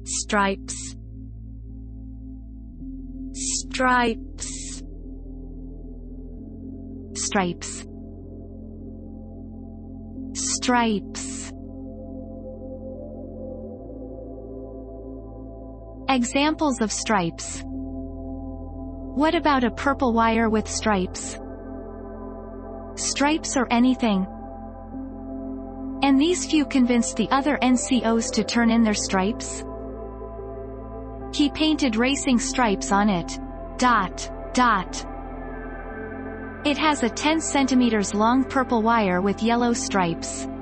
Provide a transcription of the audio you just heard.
stripes, stripes, stripes, stripes. Examples of stripes. What about a purple wire with stripes? Stripes or anything. And these few convinced the other NCOs to turn in their stripes? He painted racing stripes on it. Dot, dot. It has a 10 centimeters long purple wire with yellow stripes.